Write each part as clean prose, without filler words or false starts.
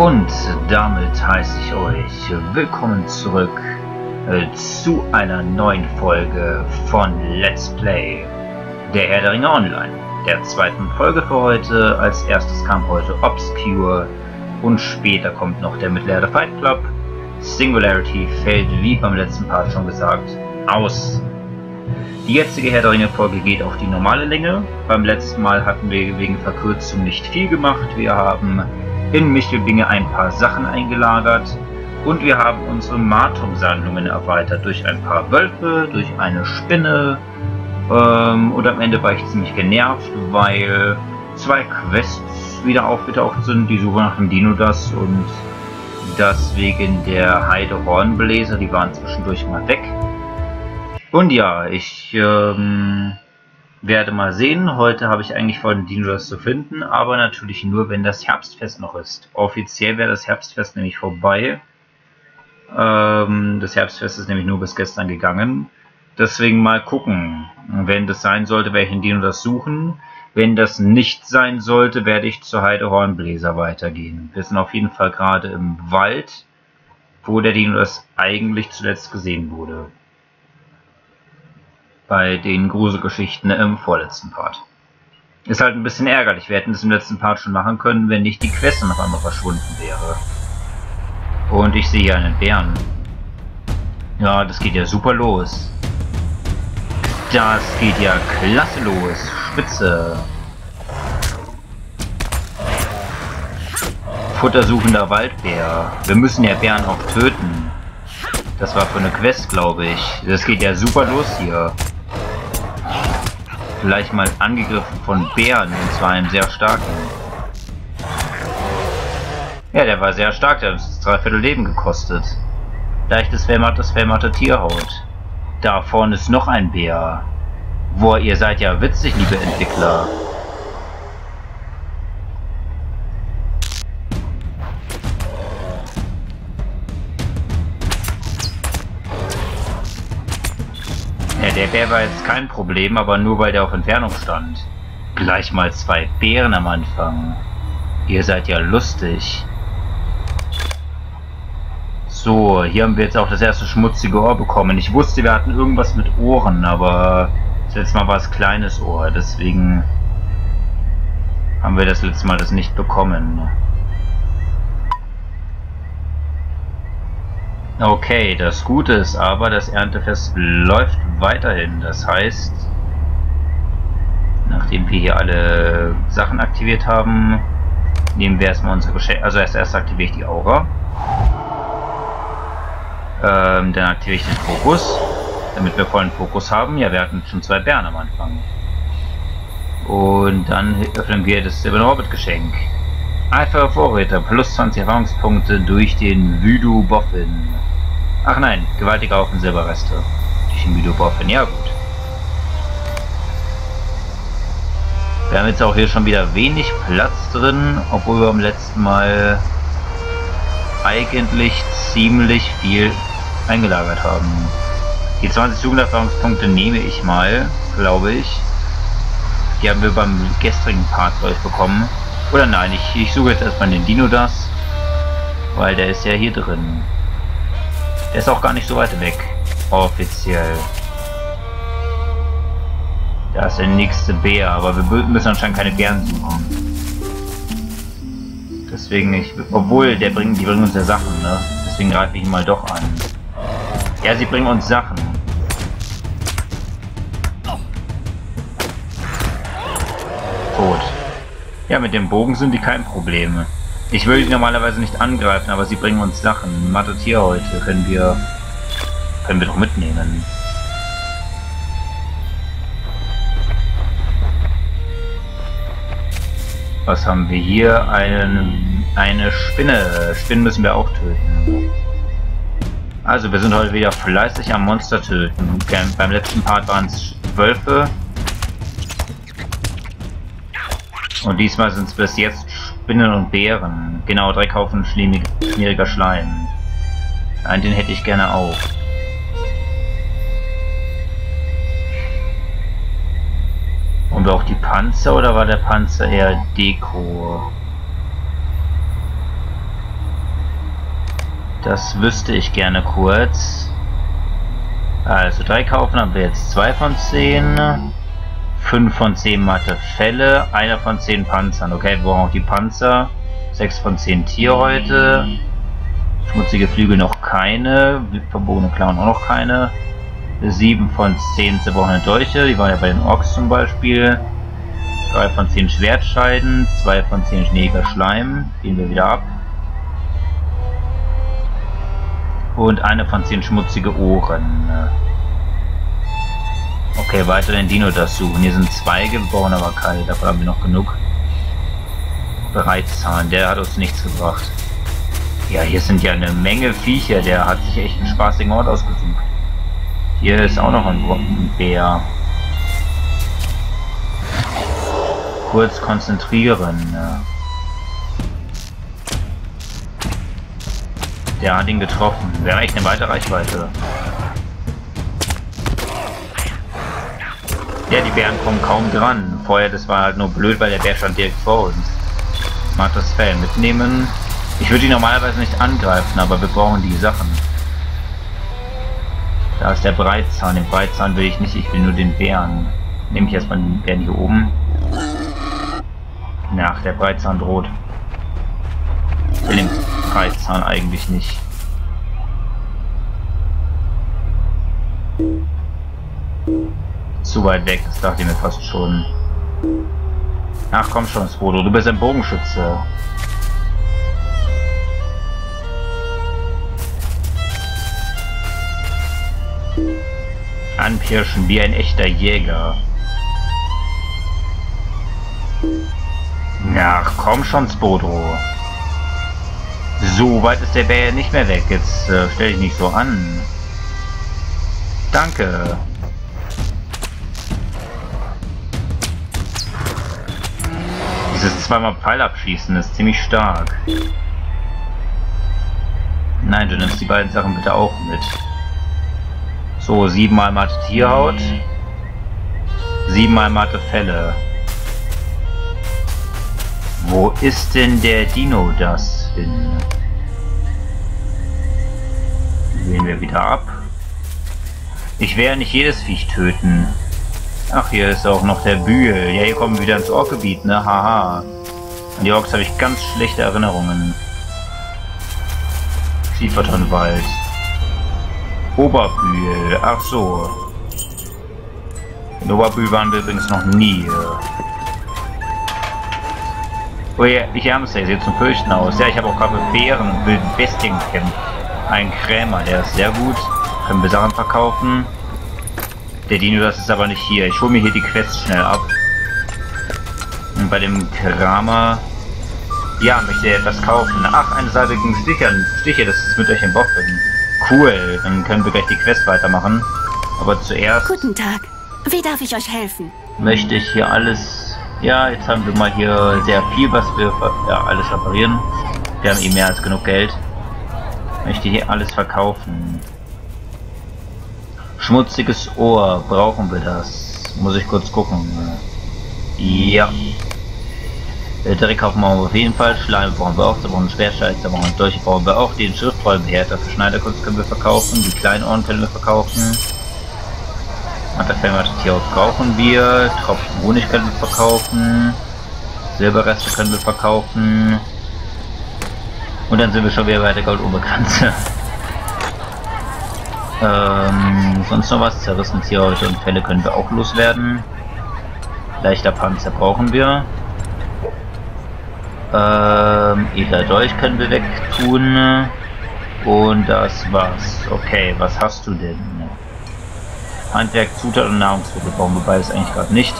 Und damit heiße ich euch willkommen zurück zu einer neuen Folge von Let's Play der Herr der Ringe Online, der zweiten Folge für heute. Als erstes kam heute Obscure und später kommt noch der Mittelerde Fight Club. Singularity fällt, wie beim letzten Part schon gesagt, aus. Die jetzige Herr der Ringe Folge geht auf die normale Länge. Beim letzten Mal hatten wir wegen Verkürzung nicht viel gemacht. Wir haben in Michelbinge ein paar Sachen eingelagert und wir haben unsere Martum-Sammlungen erweitert durch ein paar Wölfe, durch eine Spinne und am Ende war ich ziemlich genervt, weil zwei Quests wieder aufgetaucht sind, die Suche nach dem Dinodas und das wegen der Heide Hornbläser, die waren zwischendurch mal weg. Und ja, ich werde mal sehen. Heute habe ich eigentlich vor, den Dinodas zu finden, aber natürlich nur, wenn das Herbstfest noch ist. Offiziell wäre das Herbstfest nämlich vorbei. Das Herbstfest ist nämlich nur bis gestern gegangen. Deswegen mal gucken. Wenn das sein sollte, werde ich den Dinodas suchen. Wenn das nicht sein sollte, werde ich zur Heide Hornbläser weitergehen. Wir sind auf jeden Fall gerade im Wald, wo der Dinodas eigentlich zuletzt gesehen wurde. Bei den Gruselgeschichten im vorletzten Part. Ist halt ein bisschen ärgerlich. Wir hätten das im letzten Part schon machen können, wenn nicht die Quest noch einmal verschwunden wäre. Und ich sehe hier einen Bären. Ja, das geht ja super los. Das geht ja klasse los. Spitze. Futtersuchender Waldbär. Wir müssen ja Bären auch töten. Das war für eine Quest, glaube ich. Das geht ja super los hier. Gleich mal angegriffen von Bären, und zwar einem sehr starken. Ja, der war sehr stark, der hat uns 3/4 Leben gekostet. Leichtes vermatte Tierhaut. Da vorne ist noch ein Bär. Boah, ihr seid ja witzig, liebe Entwickler. Ja, der Bär war jetzt kein Problem, aber nur weil der auf Entfernung stand. Gleich mal 2 Bären am Anfang. Ihr seid ja lustig. So, hier haben wir jetzt auch das erste schmutzige Ohr bekommen. Ich wusste, wir hatten irgendwas mit Ohren, aber das letzte Mal war es kleines Ohr. Deswegen haben wir das letzte Mal das nicht bekommen. Okay, das Gute ist aber, das Erntefest läuft weiterhin. Das heißt, nachdem wir hier alle Sachen aktiviert haben, nehmen wir erstmal unsere Geschenke. Also erst aktiviere ich die Aura. Dann aktiviere ich den Fokus, damit wir vollen Fokus haben. Ja, wir hatten schon 2 Bären am Anfang. Und dann öffnen wir das Silberne Orbit-Geschenk. Einfache Vorräte, plus 20 Erfahrungspunkte durch den Voodoo Boffin. Ach nein, gewaltiger Haufen Silberreste. Durch den Voodoo Boffin, ja gut. Wir haben jetzt auch hier schon wieder wenig Platz drin, obwohl wir beim letzten Mal eigentlich ziemlich viel eingelagert haben. Die 20 Jugenderfahrungspunkte nehme ich mal, glaube ich. Die haben wir beim gestrigen Part bekommen. Oder nein, ich suche jetzt erstmal den Dinodas, weil der ist ja hier drin. Der ist auch gar nicht so weit weg, offiziell. Da ist der nächste Bär, aber wir müssen anscheinend keine Bären suchen. Deswegen, obwohl die bringen uns ja Sachen, ne? Deswegen greife ich ihn mal doch an. Ja, sie bringen uns Sachen. Tot. Ja, mit dem Bogen sind die kein Problem. Ich würde die normalerweise nicht angreifen, aber sie bringen uns Sachen. Matte Tierhäute können wir doch mitnehmen. Was haben wir hier? Eine Spinne. Spinnen müssen wir auch töten. Also wir sind heute wieder fleißig am Monster töten. Beim letzten Part waren es Wölfe. Und diesmal sind es bis jetzt Spinnen und Bären. Genau, Dreckhaufen schmieriger Schleim. Nein, den hätte ich gerne auch. Und auch die Panzer, oder war der Panzer eher Deko? Das wüsste ich gerne kurz. Also 3 kaufen haben wir jetzt 2 von 10. 5 von 10 matte Felle, 1 von 10 Panzern. Okay, wir brauchen auch die Panzer. 6 von 10 Tierhäute. Schmutzige Flügel noch keine. Verbogene Klauen auch noch keine. 7 von 10 zerbrochene Dolche. Die waren ja bei den Orks zum Beispiel. 3 von 10 Schwertscheiden. 2 von 10 schneeiger Schleim. Gehen wir wieder ab. Und 1 von 10 schmutzige Ohren. Okay, weiter den Dino das suchen. Hier sind Zweige, wir brauchen aber keine. Davon haben wir noch genug. Breitzahn, der hat uns nichts gebracht. Ja, hier sind ja eine Menge Viecher. Der hat sich echt einen spaßigen Ort ausgesucht. Hier ist auch noch ein Bär. Kurz konzentrieren. Der hat ihn getroffen. Wäre echt eine weite Reichweite. Ja, die Bären kommen kaum dran. Vorher, das war halt nur blöd, weil der Bär stand direkt vor uns. Mag das Fell mitnehmen. Ich würde ihn normalerweise nicht angreifen, aber wir brauchen die Sachen. Da ist der Breitzahn. Den Breitzahn will ich nicht, ich will nur den Bären. Nehme ich erstmal den Bären hier oben. Ach, der Breitzahn droht. Ich will den Breitzahn eigentlich nicht. Zu weit weg, das dachte ich mir fast schon. Ach komm schon, Sprodo, du bist ein Bogenschütze. Anpirschen wie ein echter Jäger. Ach komm schon, Spodro. So weit ist der Bär nicht mehr weg. Jetzt stell dich nicht so an. Danke. Dieses zweimal Pfeil abschießen ist ziemlich stark. Nein, du nimmst die beiden Sachen bitte auch mit. So, 7 mal matte Tierhaut. 7 mal matte Felle. Wo ist denn der Dino das hin? Wählen wir wieder ab. Ich werde nicht jedes Viech töten. Ach, hier ist auch noch der Bühl. Ja, hier kommen wir wieder ins Orkgebiet, ne? Haha. An die Orks habe ich ganz schlechte Erinnerungen. Schiefertonwald. Oberbühl. Ach so. In Oberbühl waren wir übrigens noch nie. Oh ja, ich habe es ja, sieht zum Fürchten aus. Ja, ich habe auch gerade mit Bären und wilden Bestien gekämpft. Ein Krämer, der ist sehr gut. Können wir Sachen verkaufen. Der Dino, das ist aber nicht hier. Ich hole mir hier die Quest schnell ab. Und bei dem Kramer... Ja, möchte er etwas kaufen. Ach, eine Salbe gegen Stiche, das ist mit euch im Boffen. Cool, dann können wir gleich die Quest weitermachen. Aber zuerst... Guten Tag. Wie darf ich euch helfen? Möchte ich hier alles... Ja, jetzt haben wir mal hier sehr viel, was wir alles reparieren. Wir haben eh mehr als genug Geld. Möchte hier alles verkaufen. Schmutziges Ohr, brauchen wir das? Muss ich kurz gucken. Ja. Dreck kaufen wir auf jeden Fall. Schleim brauchen wir auch. Da brauchen wir Schwertscheiß, da brauchen wir Dolche, brauchen wir auch. Den Schriftrollbehälter für Schneiderkunst können wir verkaufen. Die kleinen Ohren können wir verkaufen. Matterfellmaterial brauchen wir. Tropfen Honig können wir verkaufen. Silberreste können wir verkaufen. Und dann sind wir schon wieder bei der Goldobergrenze. Sonst noch was? Zerrissene Tierhäute und Felle können wir auch loswerden. Leichter Panzer brauchen wir. Edler Dolch können wir wegtun. Und das war's. Okay, was hast du denn? Handwerk, Zutat und Nahrungsmittel brauchen wir beides eigentlich gerade nicht.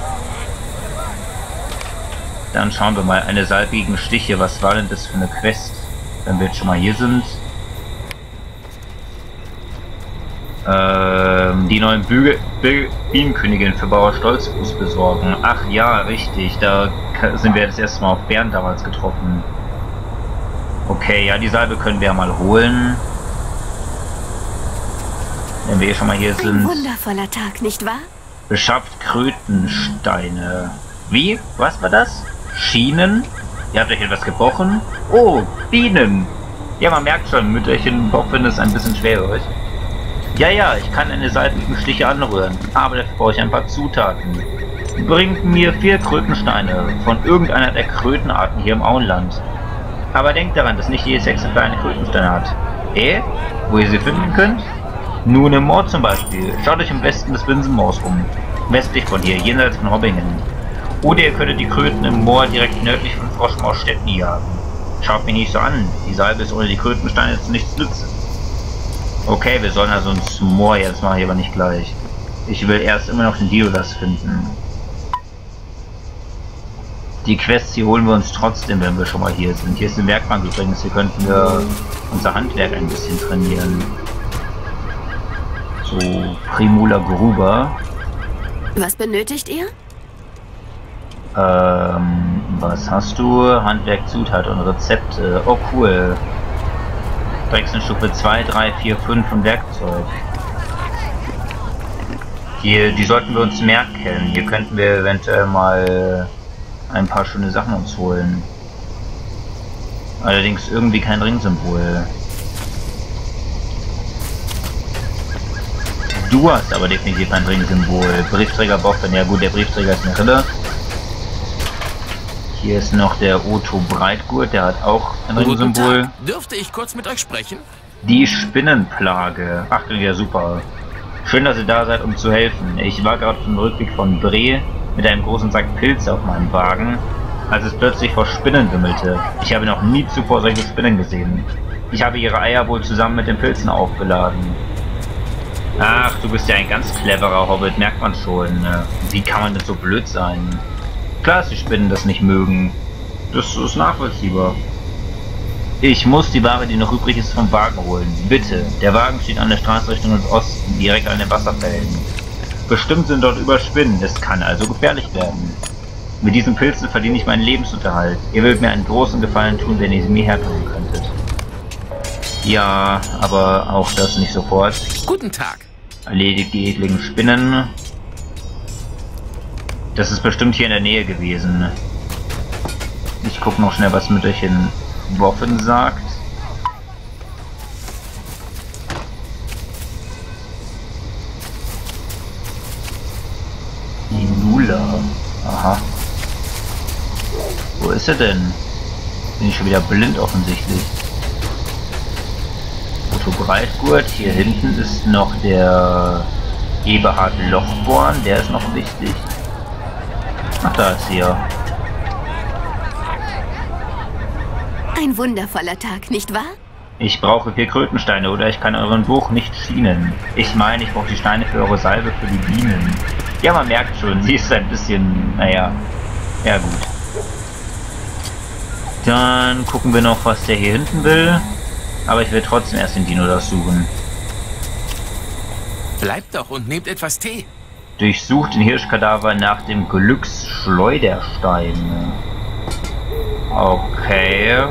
Dann schauen wir mal. Eine Salbe gegen Stiche. Was war denn das für eine Quest? Wenn wir jetzt schon mal hier sind. Die neuen Bienenkönigin für Bauer Stolzfuß besorgen. Ach ja, richtig. Da sind wir das erste Mal auf Bären damals getroffen. Okay, ja, die Salbe können wir ja mal holen. Wenn wir hier schon mal hier sind. Ein wundervoller Tag, nicht wahr? Beschafft Krötensteine. Wie? Was war das? Schienen? Ihr habt euch etwas gebrochen? Oh, Bienen. Ja, man merkt schon, Mütterchen Boffin ist ein bisschen schwerhörig. Ja, ich kann eine seitlichen Stiche anrühren, aber dafür brauche ich ein paar Zutaten. Bringt mir 4 Krötensteine von irgendeiner der Krötenarten hier im Auenland. Aber denkt daran, dass nicht jedes Exemplar eine Krötensteine hat. Wo ihr sie finden könnt? Nun im Moor zum Beispiel. Schaut euch im Westen des Winsenmoors um. Westlich von hier, jenseits von Hobbingen. Oder ihr könntet die Kröten im Moor direkt nördlich von Froschmausstetten jagen. Schaut mich nicht so an. Die Salbe ist ohne die Krötensteine zu nichts nützen. Okay, wir sollen also ins Moor, jetzt mache ich aber nicht gleich. Ich will erst immer noch den Diodas finden. Die Quests hier holen wir uns trotzdem, wenn wir schon mal hier sind. Hier ist eine Werkbank übrigens, hier könnten wir unser Handwerk ein bisschen trainieren. So, Primula Gruber. Was benötigt ihr? Was hast du? Handwerk, Zutat und Rezepte. Oh, cool. Stufe 2, 3, 4, 5 und Werkzeug. Hier, die sollten wir uns merken. Hier könnten wir eventuell mal ein paar schöne Sachen uns holen. Allerdings irgendwie kein Ringsymbol. Du hast aber definitiv ein Ringsymbol. Briefträger Boffin, ja gut, der Briefträger ist eine Rille. Hier ist noch der Otto Breitgurt, der hat auch ein Ringsymbol. Dürfte ich kurz mit euch sprechen? Die Spinnenplage. Achtung, ja super. Schön, dass ihr da seid, um zu helfen. Ich war gerade auf dem Rückweg von Bre mit einem großen Sack Pilze auf meinem Wagen, als es plötzlich vor Spinnen wimmelte. Ich habe noch nie zuvor solche Spinnen gesehen. Ich habe ihre Eier wohl zusammen mit den Pilzen aufgeladen. Ach, du bist ja ein ganz cleverer Hobbit, merkt man schon. Wie kann man denn so blöd sein? Klar, dass die Spinnen das nicht mögen. Das ist nachvollziehbar. Ich muss die Ware, die noch übrig ist, vom Wagen holen. Bitte. Der Wagen steht an der Straße Richtung Osten, direkt an den Wasserfällen. Bestimmt sind dort über Spinnen. Es kann also gefährlich werden. Mit diesen Pilzen verdiene ich meinen Lebensunterhalt. Ihr würdet mir einen großen Gefallen tun, wenn ihr sie mir herkommen könntet. Ja, aber auch das nicht sofort. Guten Tag. Erledigt die ekligen Spinnen. Das ist bestimmt hier in der Nähe gewesen. Ich gucke noch schnell, was Mütterchen Boffin sagt. Die Lula. Aha. Wo ist er denn? Bin ich schon wieder blind offensichtlich. Otto Breitgurt. Hier hinten ist noch der Eberhard Lochborn. Der ist noch wichtig. Ach, da ist sie ja. Ein wundervoller Tag, nicht wahr? Ich brauche 4 Krötensteine oder ich kann euren Buch nicht schienen. Ich meine, ich brauche die Steine für eure Salbe für die Bienen. Ja, man merkt schon, sie ist ein bisschen, naja, ja gut. Dann gucken wir noch, was der hier hinten will. Aber ich will trotzdem erst den Dinodas suchen. Bleibt doch und nehmt etwas Tee. Durchsucht den Hirschkadaver nach dem Glücksschleuderstein. Okay.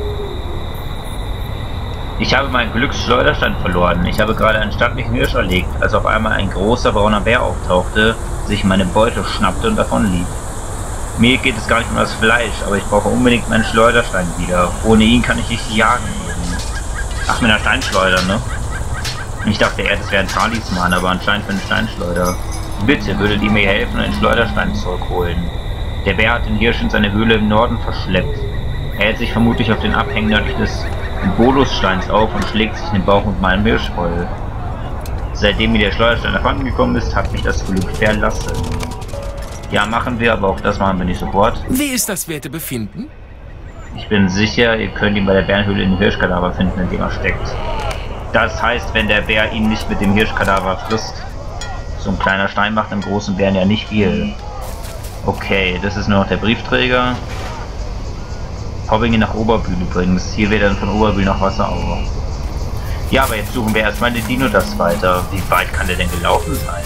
Ich habe meinen Glücksschleuderstein verloren. Ich habe gerade einen stattlichen Hirsch erlegt, als auf einmal ein großer brauner Bär auftauchte, sich meine Beute schnappte und davonlief. Mir geht es gar nicht um das Fleisch, aber ich brauche unbedingt meinen Schleuderstein wieder. Ohne ihn kann ich nicht jagen. Ach, mit einer Steinschleuder, ne? Ich dachte eher, das wäre ein Talisman, aber anscheinend für eine Steinschleuder. Bitte, würdet ihr mir helfen und den Schleuderstein zurückholen. Der Bär hat den Hirsch in seine Höhle im Norden verschleppt. Er hält sich vermutlich auf den Abhängen nördlich des Bolussteins auf und schlägt sich den Bauch mit meinem Hirsch voll. Seitdem mir der Schleuderstein abhanden gekommen ist, hat mich das Glück verlassen. Ja, machen wir, aber auch das machen wir nicht sofort. Wie ist das Wertebefinden? Ich bin sicher, ihr könnt ihn bei der Bärenhöhle in den Hirschkadaver finden, in dem er steckt. Das heißt, wenn der Bär ihn nicht mit dem Hirschkadaver frisst. So ein kleiner Stein macht einem großen Bären ja nicht viel. Okay, das ist nur noch der Briefträger. Hobbingen nach Oberbühl übrigens. Hier wird dann von Oberbühl nach Wasseraue. Ja, aber jetzt suchen wir erstmal den Dinodas weiter. Wie weit kann der denn gelaufen sein?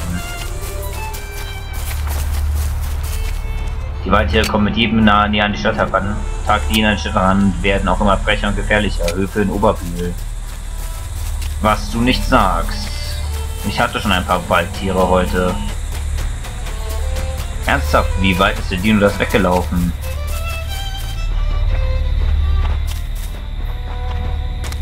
Die Waldtiere kommen mit jedem näher an die Stadt heran. Tagdiener an die Stadt heran werden auch immer frecher und gefährlicher. Höfe in Oberbühl. Was du nicht sagst. Ich hatte schon ein paar Waldtiere heute. Ernsthaft, wie weit ist der Dinodas weggelaufen?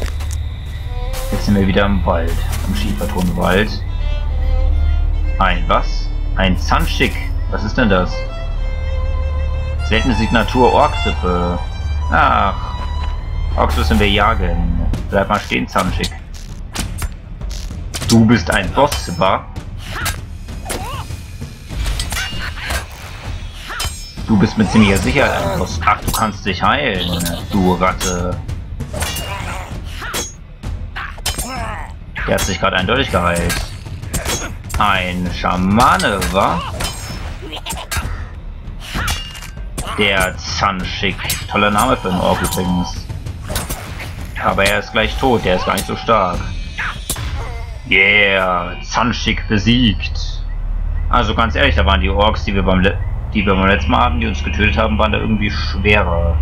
sind wir wieder im Wald, im Schiefertonwald. Ein was? Ein Zanschik. Was ist denn das? Seltene Signatur Orksippe. Ach, Orks müssen wir jagen. Bleib mal stehen, Zanschik. Du bist ein Boss, wa? Du bist mit ziemlicher Sicherheit ein Boss. Ach, du kannst dich heilen, du Ratte. Der hat sich gerade eindeutig geheilt. Ein Schamane, wa? Der Zanschik. Toller Name für einen Ork übrigens. Aber er ist gleich tot, der ist gar nicht so stark. Yeah, Zanschik besiegt. Also ganz ehrlich, da waren die Orks, die wir beim letzten Mal hatten, die uns getötet haben, waren da irgendwie schwerer.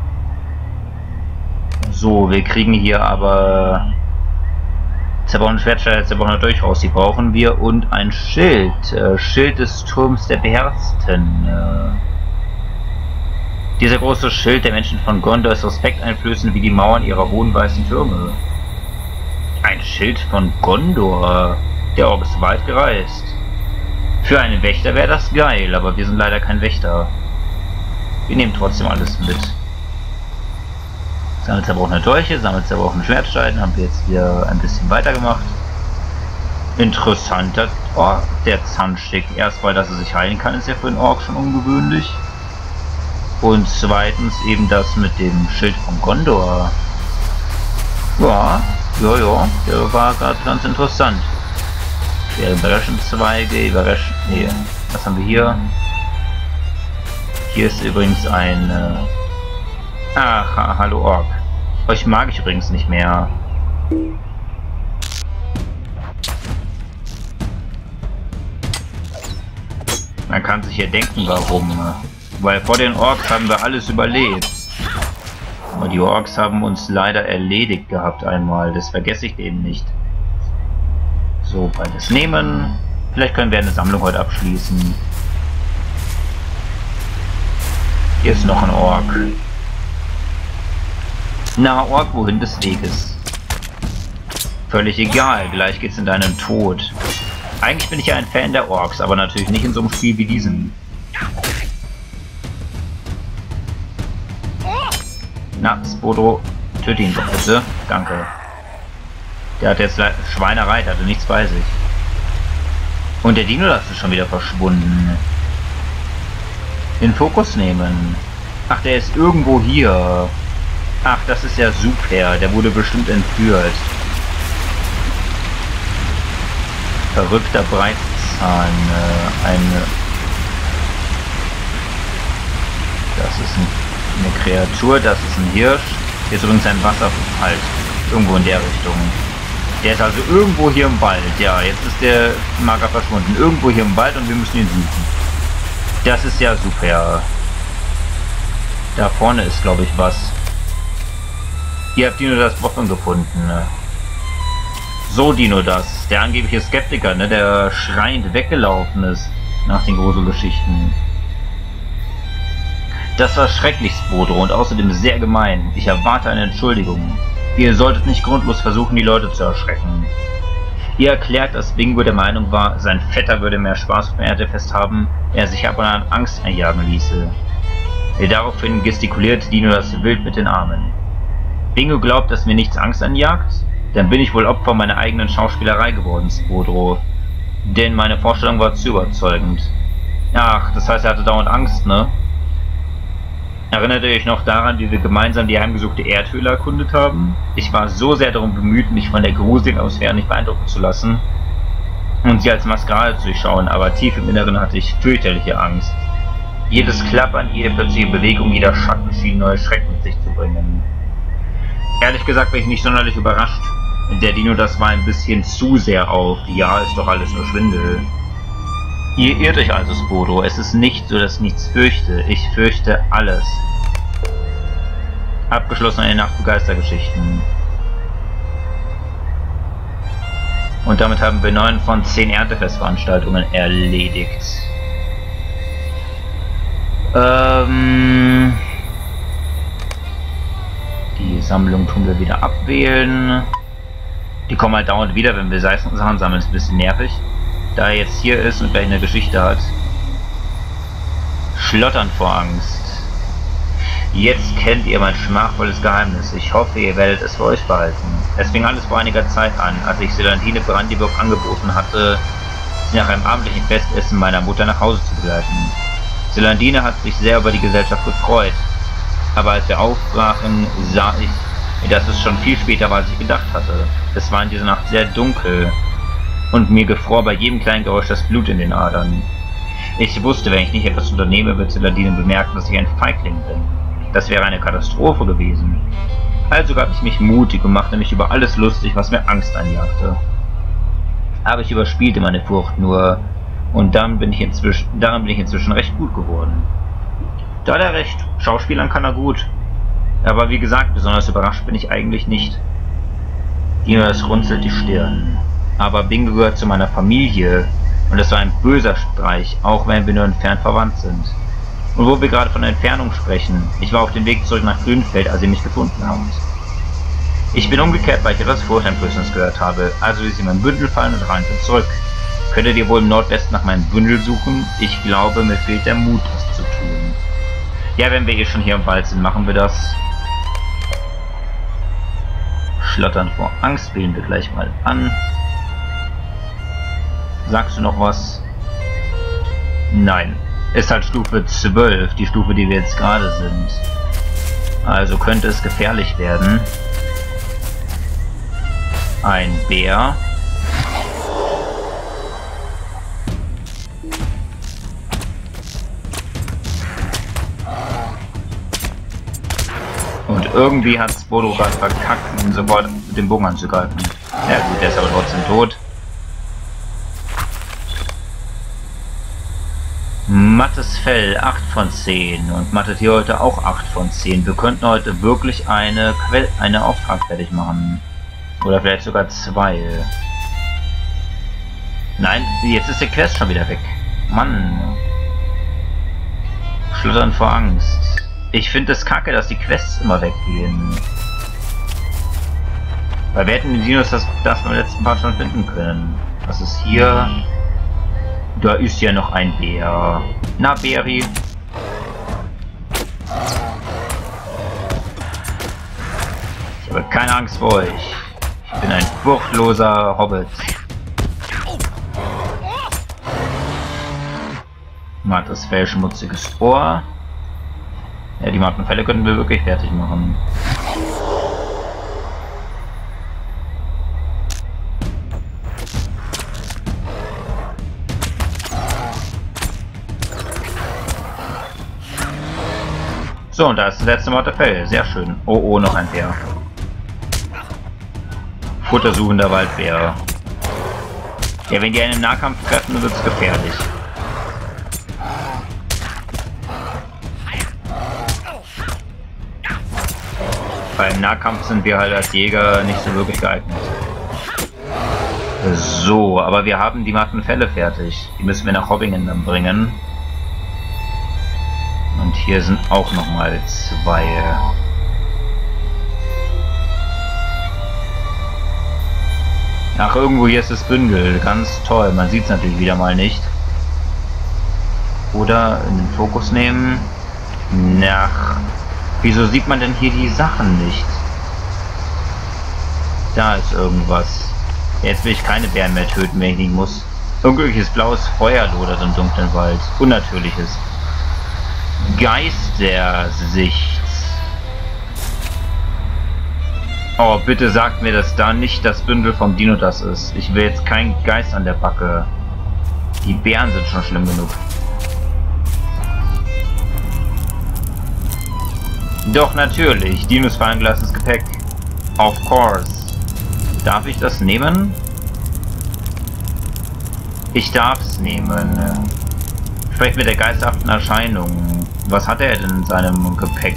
So, wir kriegen hier aber zerbrochene Schwertsteine, zerbrochene Durchhaus, die brauchen wir, und ein Schild. Schild des Turms der Beherzten. Dieser große Schild der Menschen von Gondor ist respekteinflößend wie die Mauern ihrer hohen weißen Türme. Ein Schild von Gondor. Der Ork ist weit gereist. Für einen Wächter wäre das geil, aber wir sind leider kein Wächter. Wir nehmen trotzdem alles mit. Sammelt zerbrochene Dolche, sammelt zerbrochene Schwertsteine, haben wir jetzt hier ein bisschen weitergemacht. Interessanter Ork, der Zanschik. Erstmal, dass er sich heilen kann, ist ja für einen Ork schon ungewöhnlich. Und zweitens eben das mit dem Schild von Gondor. Ja, der war gerade ganz interessant. Der Überraschungszweige, nee, was haben wir hier? Hier ist übrigens ein... Ach, hallo Ork. Euch mag ich übrigens nicht mehr. Man kann sich ja denken, warum. Weil vor den Orks haben wir alles überlebt. Aber die Orks haben uns leider erledigt gehabt einmal. Das vergesse ich eben nicht. So, beides nehmen. Vielleicht können wir eine Sammlung heute abschließen. Hier ist noch ein Ork. Na, Ork, wohin des Weges? Völlig egal, gleich geht's in deinen Tod. Eigentlich bin ich ja ein Fan der Orks, aber natürlich nicht in so einem Spiel wie diesem. Na, Spodro, töte ihn doch bitte. Danke. Der hat jetzt Schweinerei, hatte nichts bei sich. Und der Dino ist schon wieder verschwunden. Den Fokus nehmen. Ach, der ist irgendwo hier. Ach, das ist ja super. Der wurde bestimmt entführt. Verrückter Breitzahn. Das ist eine Kreatur, das ist ein Hirsch. Hier ist übrigens ein Wasserfall. Irgendwo in der Richtung. Der ist also irgendwo hier im Wald. Ja, jetzt ist der Marker verschwunden. Irgendwo hier im Wald und wir müssen ihn suchen. Das ist ja super. Da vorne ist, glaube ich, was. Ihr habt Dino das Waffen gefunden. Ne? So Dino das. Der angebliche Skeptiker, ne, der schreiend weggelaufen ist nach den Gruselgeschichten. Das war schrecklich, Spodro, und außerdem sehr gemein. Ich erwarte eine Entschuldigung. Ihr solltet nicht grundlos versuchen, die Leute zu erschrecken. Ihr erklärt, dass Bingo der Meinung war, sein Vetter würde mehr Spaß auf dem Erntefest haben, er sich aber an Angst einjagen ließe. Daraufhin gestikuliert Dino das wild mit den Armen. Bingo glaubt, dass mir nichts Angst anjagt? Dann bin ich wohl Opfer meiner eigenen Schauspielerei geworden, Spodro. Denn meine Vorstellung war zu überzeugend. Ach, das heißt, er hatte dauernd Angst, ne? Erinnert ihr euch noch daran, wie wir gemeinsam die heimgesuchte Erdhöhle erkundet haben? Ich war so sehr darum bemüht, mich von der gruseligen Atmosphäre nicht beeindrucken zu lassen und sie als Maskerade zu durchschauen, aber tief im Inneren hatte ich fürchterliche Angst. Jedes Klappern, jede plötzliche Bewegung, jeder Schatten schien neue Schrecken mit sich zu bringen. Ehrlich gesagt bin ich nicht sonderlich überrascht. Der Dino das war ein bisschen zu sehr auf. Ja, ist doch alles nur Schwindel. Ihr irrt euch also, Spodro. Es ist nicht so, dass ich nichts fürchte. Ich fürchte alles. Abgeschlossen eine Nacht für Geistergeschichten. Und damit haben wir 9 von 10 Erntefestveranstaltungen erledigt. Die Sammlung tun wir wieder abwählen. Die kommen halt dauernd wieder, wenn wir Sachen sammeln, ist ein bisschen nervig. Da er jetzt hier ist und gleich eine Geschichte hat. Schlottern vor Angst. Jetzt kennt ihr mein schmachvolles Geheimnis. Ich hoffe, ihr werdet es für euch behalten. Es fing alles vor einiger Zeit an, als ich Selandine Brandyburg angeboten hatte, sie nach einem abendlichen Festessen meiner Mutter nach Hause zu begleiten. Selandine hat sich sehr über die Gesellschaft gefreut, aber als wir aufbrachen, sah ich, dass es schon viel später war, als ich gedacht hatte. Es war in dieser Nacht sehr dunkel und mir gefror bei jedem kleinen Geräusch das Blut in den Adern. Ich wusste, wenn ich nicht etwas unternehme, wird Selandine bemerken, dass ich ein Feigling bin. Das wäre eine Katastrophe gewesen. Also gab ich mich mutig und machte mich über alles lustig, was mir Angst einjagte. Aber ich überspielte meine Furcht nur, und daran bin ich inzwischen recht gut geworden. Da hat er recht, Schauspielern kann er gut. Aber wie gesagt, besonders überrascht bin ich eigentlich nicht. Dinos runzelt die Stirn. Aber Bingo gehört zu meiner Familie, und es war ein böser Streich, auch wenn wir nur entfernt verwandt sind. Und wo wir gerade von Entfernung sprechen, ich war auf dem Weg zurück nach Grünfeld, als ihr mich gefunden habt. Ich bin umgekehrt, weil ich etwas Furchteinflößendes gehört habe, also ließ ich mein Bündel fallen und rannte zurück. Könntet ihr wohl im Nordwesten nach meinem Bündel suchen? Ich glaube, mir fehlt der Mut, das zu tun. Ja, wenn wir schon hier im Wald sind, machen wir das. Schlottern vor Angst wählen wir gleich mal an. Sagst du noch was? Nein. Ist halt Stufe 12, die Stufe, die wir jetzt gerade sind. Also könnte es gefährlich werden. Ein Bär. Und irgendwie hat Spodo gerade verkackt, ihn sofort mit dem Bogen anzugreifen. Ja gut, der ist aber trotzdem tot. Mattes Fell 8 von 10 und Mathe hier heute auch 8 von 10. Wir könnten heute wirklich eine Auftrag fertig machen. Oder vielleicht sogar 2. Nein, jetzt ist der Quest schon wieder weg. Mann. Schlottern vor Angst. Ich finde es kacke, dass die Quests immer weggehen. Weil wir hätten die Dinos das beim letzten Part schon finden können. Was ist hier? Da ist ja noch ein Bär. Na, Bäri. Ich habe keine Angst vor euch. Ich bin ein furchtloser Hobbit. Mattes Fell, schmutziges Ohr. Ja, die Mattenfälle könnten wir wirklich fertig machen. So, und da ist das letzte Mattenfell. Sehr schön. Oh, oh, noch ein Bär. Futtersuchender Waldbär. Ja, wenn die einen im Nahkampf treffen, wird es gefährlich. Beim Nahkampf sind wir halt als Jäger nicht so wirklich geeignet. So, aber wir haben die Mattenfälle fertig. Die müssen wir nach Hobbingen dann bringen. Und hier sind auch nochmal 2. Ach, irgendwo hier ist das Bündel. Ganz toll. Man sieht es natürlich wieder mal nicht. Oder in den Fokus nehmen. Nach. Wieso sieht man denn hier die Sachen nicht? Da ist irgendwas. Jetzt will ich keine Bären mehr töten, wenn ich nicht muss. Unglückliches blaues Feuer lodert im dunklen Wald. Unnatürliches. Geistersicht. Oh, bitte sagt mir, dass da nicht das Bündel vom Dino das ist. Ich will jetzt keinen Geist an der Backe. Die Bären sind schon schlimm genug. Doch natürlich, Dinos fallengelassenes Gepäck. Of course. Darf ich das nehmen? Ich darf es nehmen. Sprecht mit der geisterhaften Erscheinung. Was hat er denn in seinem Gepäck?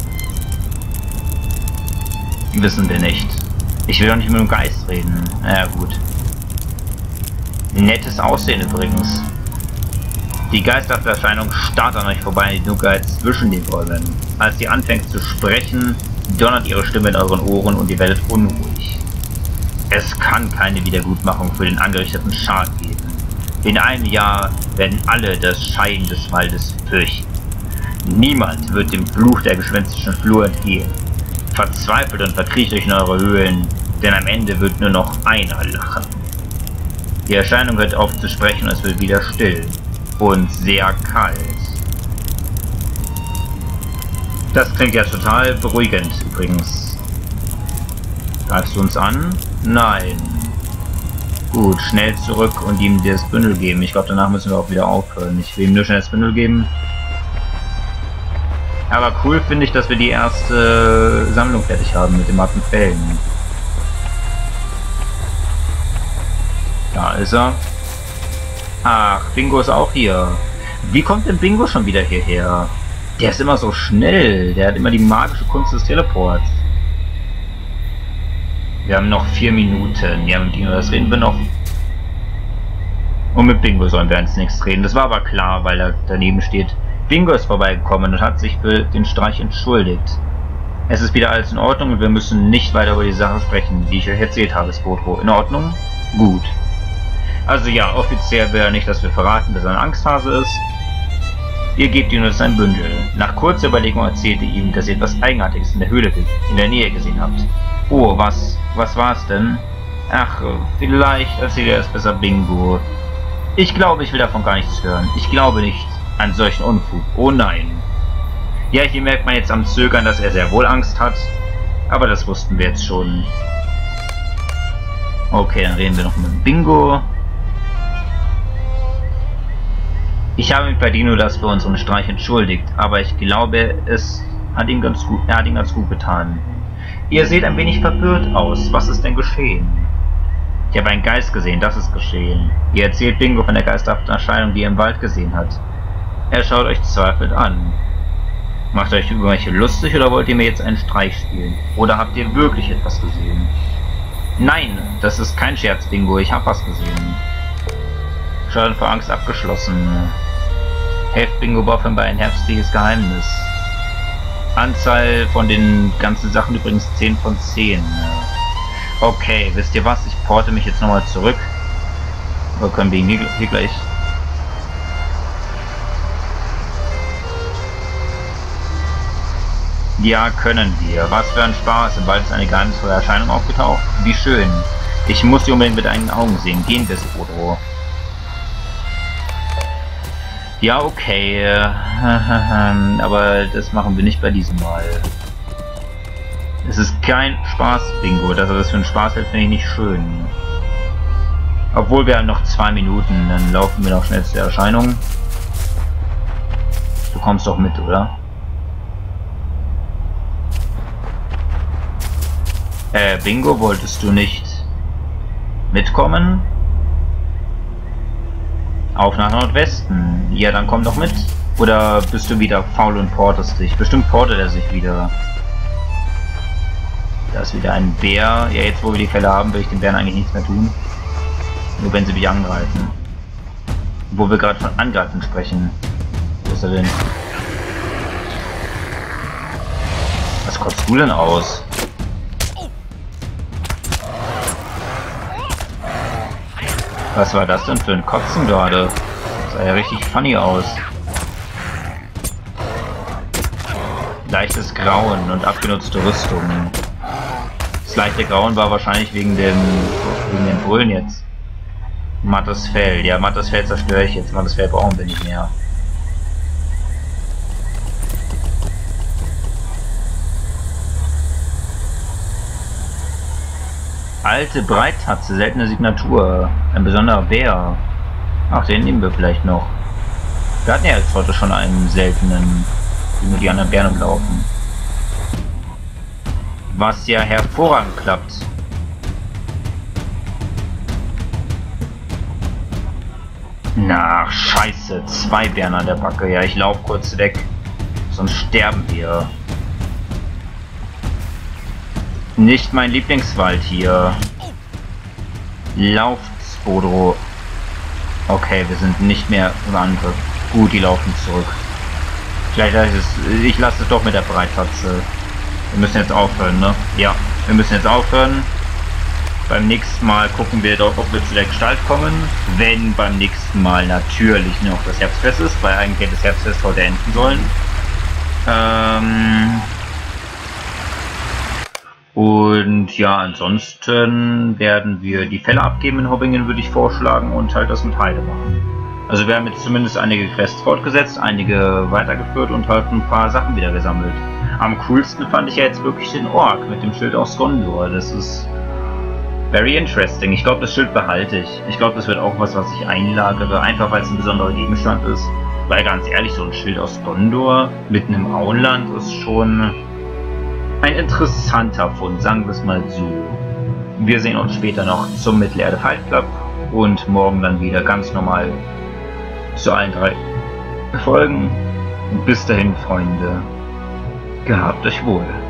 Wissen wir nicht. Ich will doch nicht mit dem Geist reden. Na ja, gut. Nettes Aussehen übrigens. Die geisterhafte Erscheinung starrt an euch vorbei in die Dunkelheit zwischen den Bäumen. Als sie anfängt zu sprechen, donnert ihre Stimme in euren Ohren und ihr werdet unruhig. Es kann keine Wiedergutmachung für den angerichteten Schaden geben. In einem Jahr werden alle das Scheiden des Waldes fürchten. Niemand wird dem Fluch der gespenstischen Flur entgehen. Verzweifelt und verkriecht euch in eure Höhlen, denn am Ende wird nur noch einer lachen. Die Erscheinung hört auf zu sprechen und es wird wieder still und sehr kalt. Das klingt ja total beruhigend übrigens. Greifst du uns an? Nein. Gut, schnell zurück und ihm das Bündel geben. Ich glaube, danach müssen wir auch wieder aufhören. Ich will ihm nur schnell das Bündel geben. Aber cool finde ich, dass wir die erste Sammlung fertig haben mit den matten Fällen. Da ist er. Ach, Bingo ist auch hier. Wie kommt denn Bingo schon wieder hierher? Der ist immer so schnell. Der hat immer die magische Kunst des Teleports. Wir haben noch 4 Minuten. Ja, mit Dino, das reden wir noch. Und mit Bingo sollen wir als nächstes reden. Das war aber klar, weil er daneben steht. Bingo ist vorbeigekommen und hat sich für den Streich entschuldigt. Es ist wieder alles in Ordnung und wir müssen nicht weiter über die Sache sprechen, die ich euch erzählt habe, Spotro. In Ordnung? Gut. Also ja, offiziell will er nicht, dass wir verraten, dass er ein Angsthase ist. Ihr gebt ihm nur sein Bündel. Nach kurzer Überlegung erzählt ihr ihm, dass ihr etwas Eigenartiges in der Höhle in der Nähe gesehen habt. Oh, was war es denn? Ach, vielleicht erzählt er es besser Bingo. Ich glaube, ich will davon gar nichts hören. Ich glaube nicht an solchen Unfug. Oh nein. Ja, hier merkt man jetzt am Zögern, dass er sehr wohl Angst hat. Aber das wussten wir jetzt schon. Okay, dann reden wir noch mit Bingo. Ich habe mich bei Dino das für unseren Streich entschuldigt, aber ich glaube, es hat ihm ganz gut, er hat ihn ganz gut getan. Ihr seht ein wenig verwirrt aus. Was ist denn geschehen? Ich habe einen Geist gesehen, das ist geschehen. Ihr erzählt Bingo von der geisterhaften Erscheinung, die er im Wald gesehen hat. Er schaut euch zweifelnd an. Macht euch über welche lustig oder wollt ihr mir jetzt einen Streich spielen? Oder habt ihr wirklich etwas gesehen? Nein, das ist kein Scherz, Bingo, ich habe was gesehen. Schaden vor Angst abgeschlossen. Helft Bingo offenbar ein herbstliches Geheimnis. Anzahl von den ganzen Sachen übrigens 10 von 10. Okay, wisst ihr was? Ich porte mich jetzt nochmal zurück. Oder können wir ihn hier gleich... Ja, können wir. Was für ein Spaß. Im Wald ist eine geheimnisvolle Erscheinung aufgetaucht. Wie schön. Ich muss sie unbedingt mit eigenen Augen sehen. Gehen wir, Spotro. Ja, okay. Aber das machen wir nicht bei diesem Mal. Es ist kein Spaß, Bingo. Dass er das für einen Spaß hält, finde ich nicht schön. Obwohl wir haben noch 2 Minuten. Dann laufen wir noch schnell zur Erscheinung. Du kommst doch mit, oder? Bingo, wolltest du nicht mitkommen? Auf nach Nordwesten. Ja, dann komm doch mit. Oder bist du wieder faul und portest dich? Bestimmt portet er sich wieder. Da ist wieder ein Bär. Ja, jetzt wo wir die Fälle haben, will ich den Bären eigentlich nichts mehr tun. Nur wenn sie mich angreifen. Wo wir gerade von Angreifen sprechen. Wo ist er denn? Was kotzt du denn aus? Was war das denn für ein Kotzen gerade? Das sah ja richtig funny aus. Leichtes Grauen und abgenutzte Rüstung. Das leichte Grauen war wahrscheinlich wegen den Brüllen jetzt. Mattes Fell. Ja, mattes Fell zerstöre ich jetzt. Mattes Fell brauchen wir nicht mehr. Alte Breittatze, seltene Signatur. Ein besonderer Bär. Ach, den nehmen wir vielleicht noch. Wir hatten ja jetzt heute schon einen seltenen, wie nur die anderen Bären umlaufen. Was ja hervorragend klappt. Na, scheiße. 2 Bären an der Backe. Ja, ich laufe kurz weg. Sonst sterben wir. Nicht mein Lieblingswald hier. Lauft, Spotro. Okay, wir sind nicht mehr im Angriff. Gut, die laufen zurück. Vielleicht ich lasse es doch mit der Breittatze. Wir müssen jetzt aufhören, ne? Ja, wir müssen jetzt aufhören. Beim nächsten Mal gucken wir doch, ob wir zu der Gestalt kommen. Wenn beim nächsten Mal natürlich noch das Herbstfest ist, weil eigentlich hätte das Herbstfest heute enden sollen. Und ja, ansonsten werden wir die Fälle abgeben in Hobbingen, würde ich vorschlagen, und halt das mit Heide machen. Also wir haben jetzt zumindest einige Quests fortgesetzt, einige weitergeführt und halt ein paar Sachen wieder gesammelt. Am coolsten fand ich ja jetzt wirklich den Ork mit dem Schild aus Gondor. Das ist very interesting. Ich glaube, das Schild behalte ich. Ich glaube, das wird auch was ich einlagere, einfach weil es ein besonderer Gegenstand ist. Weil ganz ehrlich, so ein Schild aus Gondor mitten im Auenland ist schon ein interessanter Fund, sagen wir es mal so. Wir sehen uns später noch zum Mittelerde Fight Club und morgen dann wieder ganz normal zu allen 3 Folgen. Bis dahin, Freunde, gehabt euch wohl.